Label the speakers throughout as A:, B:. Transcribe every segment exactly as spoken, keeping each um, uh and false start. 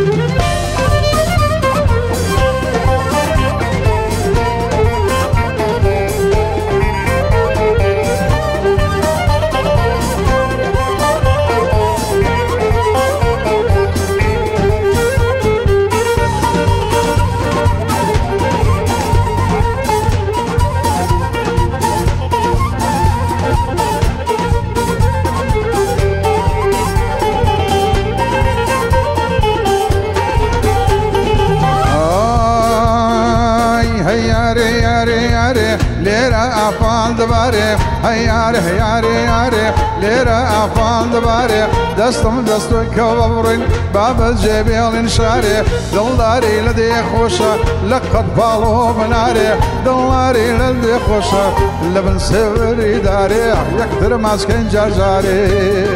A: ليرة أفان دباري هياري هياري هياري ليرة أفان دباري دستم دستو كوبرين باب الجبيل انشاري دلاري لدي خوشة لقد بالو بناري دلاري لدي خوشة لبن سوري داري يقدر ماسكين جرجاري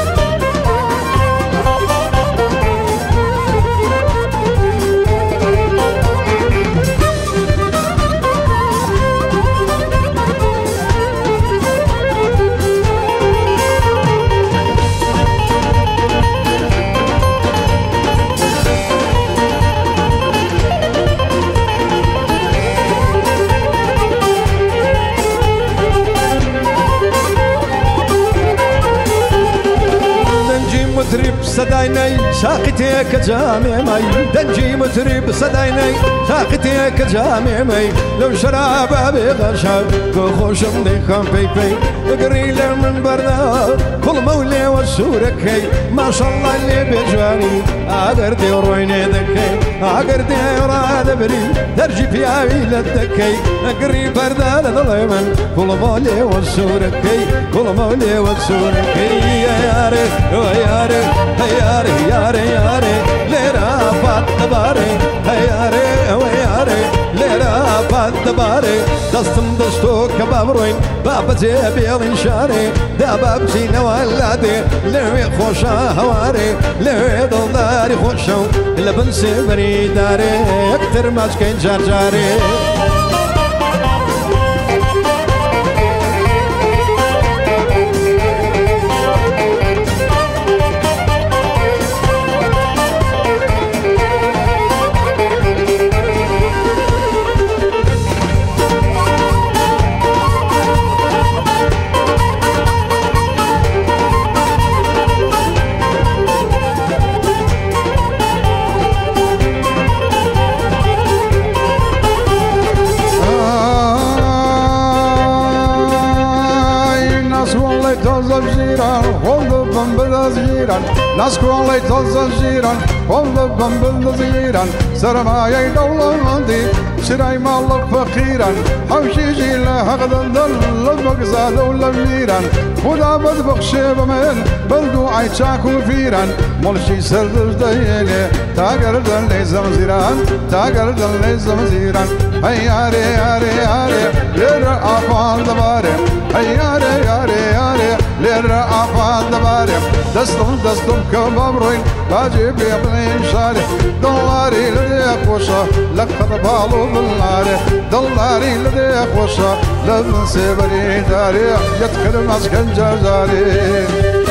B: مترب صدايني ساقتك جامع مي دنجي مترب صدايني ساقتك جامع مي لو شراب ابي غشاب خوش من خام بي بي قريل من برنا كل مولي وسورك ما شاء الله اللي بجواني اقردي ورويني ذكي اقردي وراد بري درجي في عيلة ذكي قريب بردا لليمن كل مولي وسورك كل مولي وسورك يا ياري يا هياري هياري هياري ليرة فات باري هياري وياري ليرة فات باري دستم دستو كبابروين باب جيبي انشاري دا باب زينة ولادي لوي خوشا هواري لوي دلداري خوشو لبن سبري داري اكتر ماسكين جارجاري ناس كوالي توزن جيران والله بنبل زيران سرمايا دولة مندي شراي مال فقيرا حوشي جيلا هغدا دل المقزا دولة ميران خدا بدبخش بمن بلدو عيشاكو فيران ملشي سردش ديلي تاقر دل ليزم زيران تاقر دل ليزم زيران هياري ياري ياري لير افان دباري هياري ياري ياري لير افان دباري دستم دستم كبابروين باجيب يبنين شاري دلاري لدي خوشة لقد بالو بالناري دلاري لدي خوشة لبن سبري داري يدخل مسكن جرجاري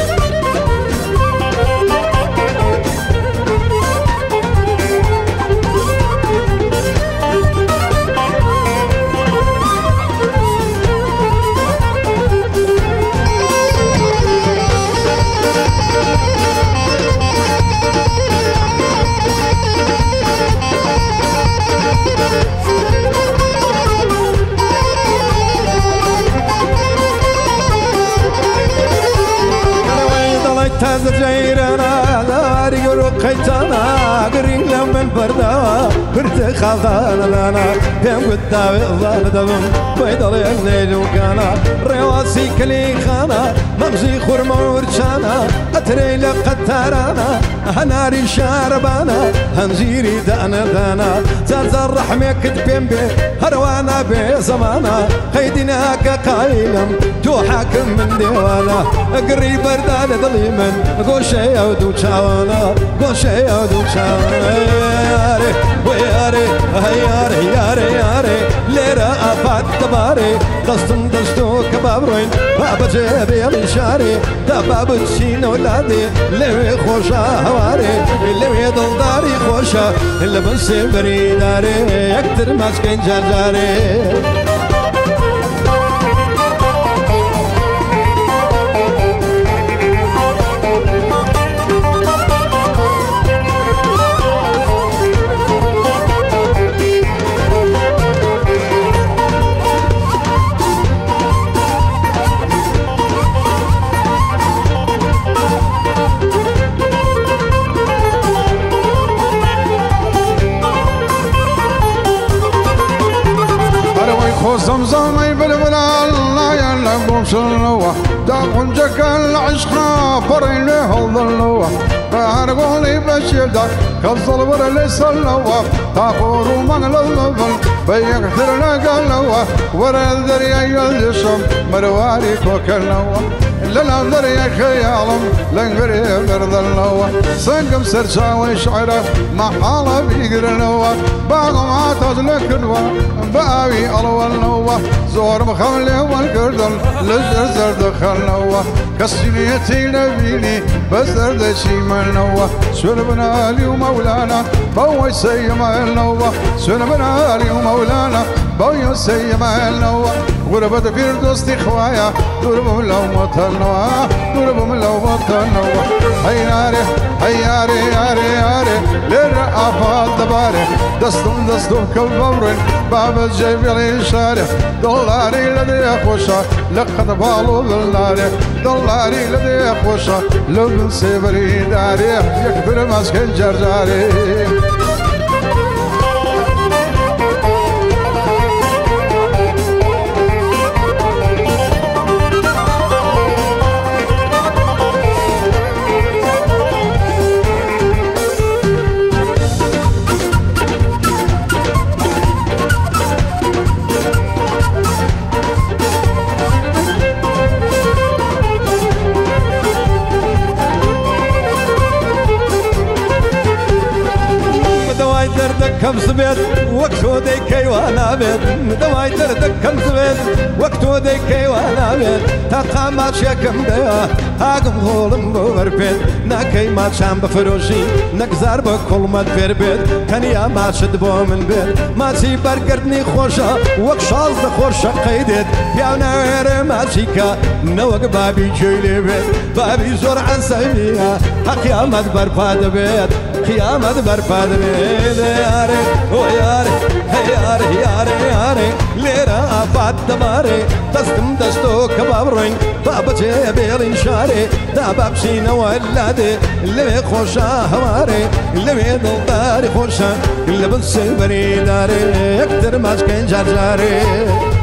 B: تاز جيرنا داري رقيتنا قرين من بردا برت خالدان لنا بين قدام ظل دم بيضل الليل وكانا رواسي كلي خانا ممزي خرم ورشانا اتري لقد ترانا هناري شاربانا هنزيري دانا دانا زاز الرحمة كتبين به هروانا بزمانا خيدنا كقايلم تو حاكم من ديوانا قري بردان ظليما قوشي يودو تشاوانا قوشي يودو تشاوانا وياري هياري ياري ياري ليرة أفات دباري دستم دستو كبابروين بابا جيبي الإشاري دباب تشين ولادي لوي خوشا هواري لوي دلداري خوشا اللي بنسي بريداري يكتر ماسكين جارجاري
A: زمزمي بالبلال لا يلقوا شلوه داقن جك العشق فرين له ظلوه فارقولي بشيدا كالظل ولا سلوه تاخور من اللبن بيكثر لقلوه ورا الذريا يلشم مرواري كوكلوه للا ذريا خيالم لنقري برد اللوه سنقم سرساوي شعره ما حاله بيقرنوه باغ ما تزلكنوه بابي الوى النوه زور مخلي والقردن لزرزر دخلنوه كالسنيتي نبيني بزرد شيما نوه سلبنا لي ومولانا بوي سيما النوه سلبنا لي ومولانا بوي سيما النوه غربة فردوس خوايا ضربهم لو مطنوا ضربهم لو مطنوا هي ناري هي ياري ياري ياري للرأفات دباري دستم دستم كالبورين باب الجيب يلي شارع دولاري لدي خوشا لقد بالو بالناري دولاري لدي خوشا لو من سيبري داري يكبر مسكن جرجاري كم سبت وقتو ديكي وانا بيت دواي تردك كم سبت وقتو ديكي وانا بيت تاقا ما تشيكم ديا هاقم غولم بور بيت ناكي ما تشام بفروشي نكزار بكل ما تفير بيت كانيا ما تشدبو من بيت ما تي برقردني خوشا وق شاز دخورشا قيدت بياونا ويري ما تشيكا نوق بابي جيلي بيت بابي زور عن سيميها قيامت برفاد بيت قيامت برفاد بيت ياري وياري ياري ياري ياري ليرة أفات دماري دستم دستو كبابروين بابا جيبي الانشاري دا بابشينا ولادي اللي خوشا هواري اللي بيدل داري خوشا اللي بنسي بريداري اكتر ماسكين جارجاري